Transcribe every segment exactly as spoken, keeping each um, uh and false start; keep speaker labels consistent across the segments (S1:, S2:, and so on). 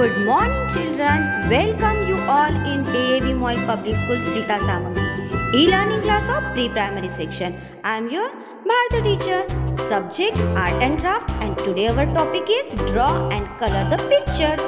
S1: Good morning children. Welcome you all in D A V Moil Public School Sita Samagri e-learning class of pre-primary section. I am your Bharata teacher. Subject art and craft, and today our topic is draw and color the pictures.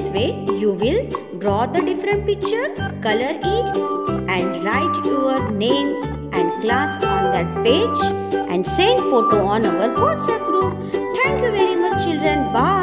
S1: way you will draw the different picture, color it and write your name and class on that page and send photo on our WhatsApp group. Thank you very much children. Bye.